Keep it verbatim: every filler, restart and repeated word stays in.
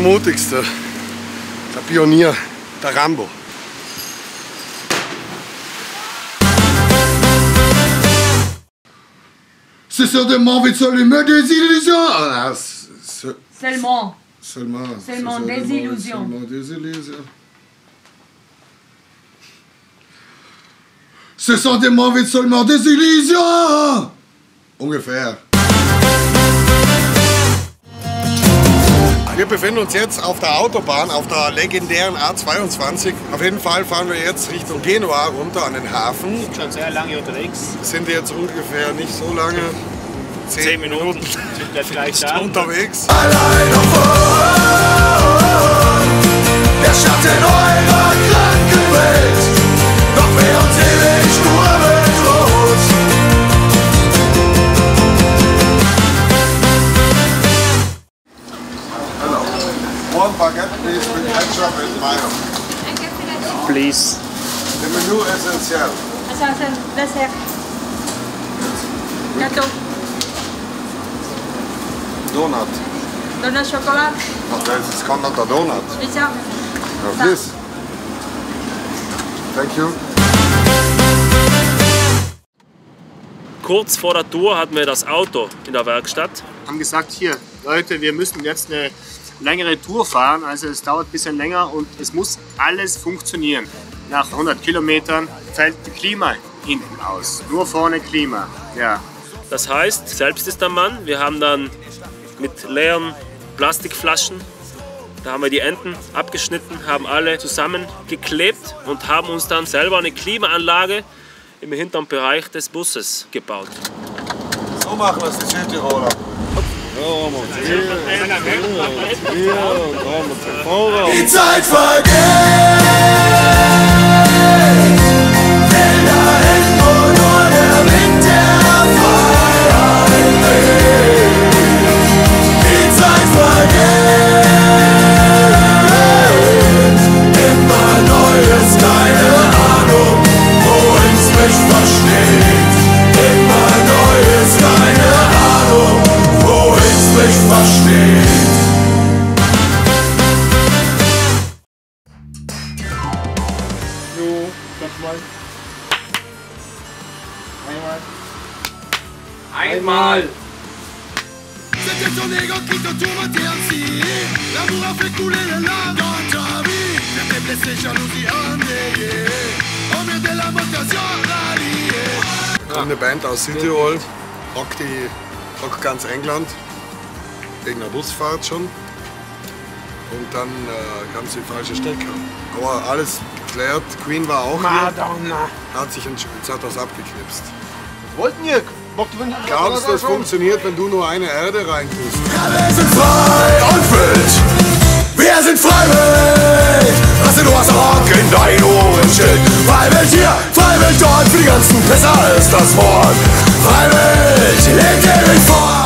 mutigste, der Pionier, der Rambo. C'est certainement vite seulement des illusions. Ah, se, Seulement. Seulement. Seulement des illusions. Seulement des illusions. Ce sont des mauvais seulement des illusions. Ungefähr. Wir befinden uns jetzt auf der Autobahn, auf der legendären A zweiundzwanzig. Auf jeden Fall fahren wir jetzt Richtung Genua runter an den Hafen. Wir sind schon sehr lange unterwegs. Sind jetzt ungefähr nicht so lange. Zehn, Zehn Minuten. Minuten Sind wir gleich da. unterwegs. Allein auf der Schatten eurer kranken Welt. Doch wer uns ewig nur bedroht. Hello. One baguette please with ketchup and mayo. Please. Le Menü essentiel. Also, also Dessert. Gâteau. Donut. Donut chocolat. Okay, it's called not a donut. Pizza. No, please. Thank you. Kurz vor der Tour hatten wir das Auto in der Werkstatt. Haben gesagt, hier, Leute, wir müssen jetzt eine längere Tour fahren, also es dauert ein bisschen länger und es muss alles funktionieren. Nach hundert Kilometern fällt das Klima hinten aus, nur vorne Klima. Ja. Das heißt, selbst ist der Mann. Wir haben dann mit leeren Plastikflaschen, da haben wir die Enden abgeschnitten, haben alle zusammengeklebt und haben uns dann selber eine Klimaanlage im hinteren Bereich des Busses gebaut. So machen das die Südtiroler. Die Zeit vergeht. Einmal! C'était ton ego qui te tourmentait ainsi. L'amour a fait couler le lave dans ta vie. Je t'ai blessé, jalousie endeuillée. Au milieu de la motivation ralliée. Eine Band aus Südtirol, rockt, die, rockt ganz England, wegen der Busfahrt schon. Und dann äh, kam sie die falsche Strecke. Aber alles geklärt, Queen war auch Madonna. hier, hat sich jetzt hat das abgeknipst. Wollten ihr? Glaubst du, das funktioniert, wenn du nur eine Erde reintust? Ja, wir sind frei und wild. Wir sind freiwillig. Lass den Rock in dein Ohren steht. Freiwillig hier, freiwillig dort. Für die ganzen Pisser ist das Wort. Freiwillig, lebt ewig fort.